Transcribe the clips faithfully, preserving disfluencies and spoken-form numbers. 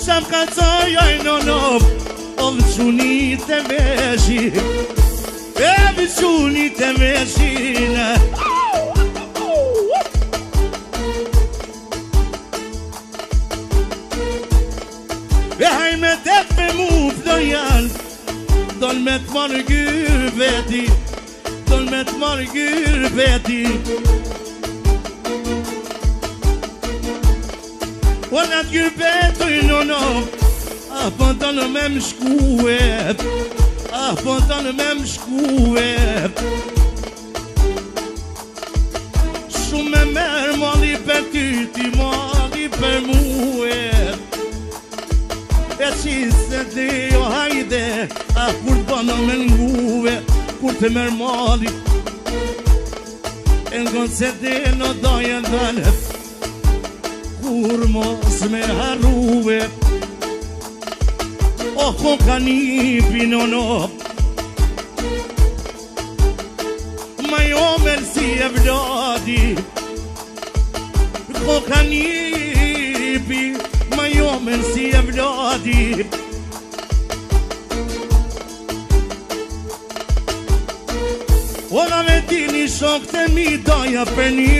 Qam ka cojoj në nop O vëqunit e veshi E vëqunit e veshina E haj me det me mu flojan Dol me të marrë gjyrë veti Dol me të marrë gjyrë veti O në të gjyrë vetu i në në Apo të në me më shkue Apo të në me më shkue Shumë me merë mali për ty Ti mali për muë E qisë të jo hajde A kur të banë me nguve Kur të mërë mali E në se të në dojë dalë Kur mos me harruve O ko ka një pino no Ma jo mërësi e vladi Ko ka një pino Ma jo mërësi e vladi O nga me dini shok të mi doja për një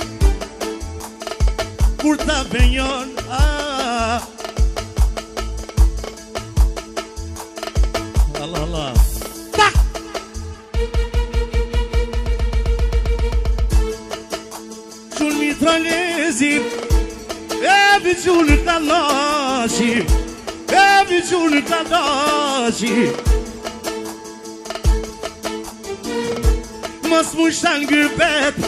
Kur ta venjon ah. Allah Allah Tak Qun mi tralezi E vëqun të lashi E vëqun të lashi Mos mu shtan gjybet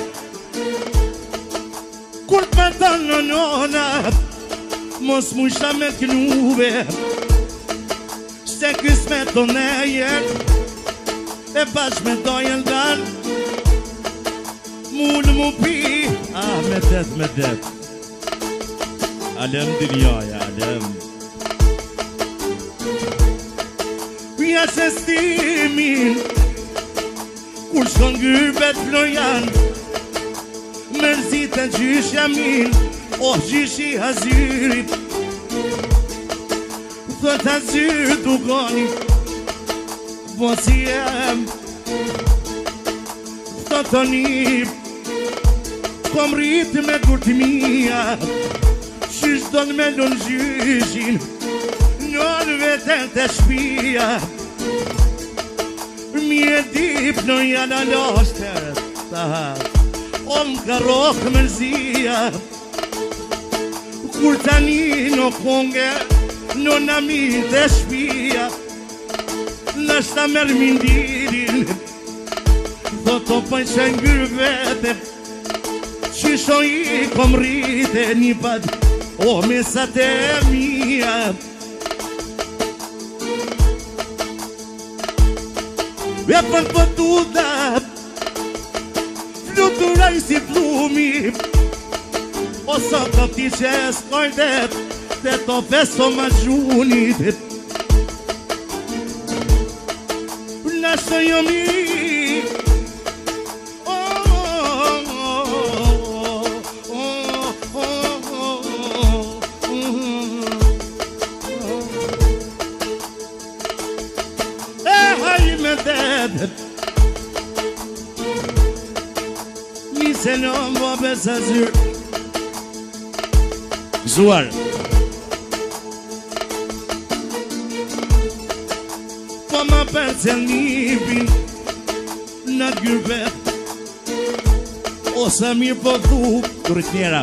Kur të më të në nona Mos mu shtan me të knuve Shte kës me të nejen E bash me dojen dan Mullë mu pi Ah, me det, me det Alem dünjaya, alem Pja se stimin Kur shkon gyrbet flojan Mërzit e gjysh jamin O gjysh i hazyrit Thot hazyr du goni Po si jem Thot të nip Kom rrit me gurtimia Qysh do në melon gjyshin Nën vetën të shpia Mi e dip në janë aloshtër O më ka rokë mërzia Kur tani në konge Në nami të shpia Nështë ta mërë mindirin Tho të pëjshën gjyrë vete Qysho i kom rrite një pat O mesat e mija E për pëtuda Fluturaj si plumi O sa të ti që e skojdet Dhe të festo ma gjunit Nashtë jo mi Se në më bëbes azyr Gëzuar Po ma përcel nipin Në gyrbet O sa mirë po dhu Kërët njera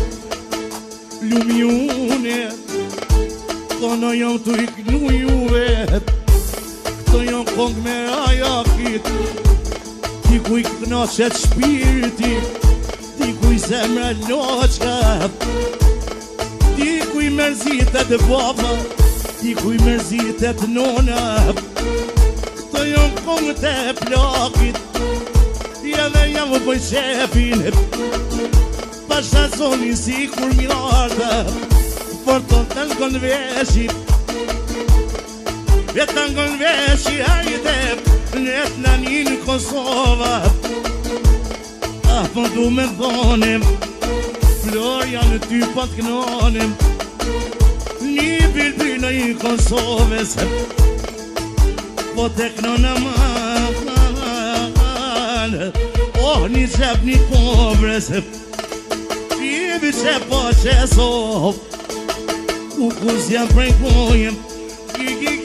Lumi une Ko në jam të iknu juve Këto jam kong me ajakit Ti kuj knaqet shpirti Ti kuj zemra loqa Ti kuj mërzitet baba Ti kuj mërzitet nona Këto jon kongët e plakit Ja dhe jam më bëj shefin Pasha zonin si kur mjarda Por të të ngon veshit E të ngon veshit hajde Net në një në Kosova Apo du me thonim Florja në ty pat kënonim Një nga i Kosovës, po tek nëna manë, oh një qep një kobrës, Ibi që po që sov, ku ku s'jam prej kojem, ki ki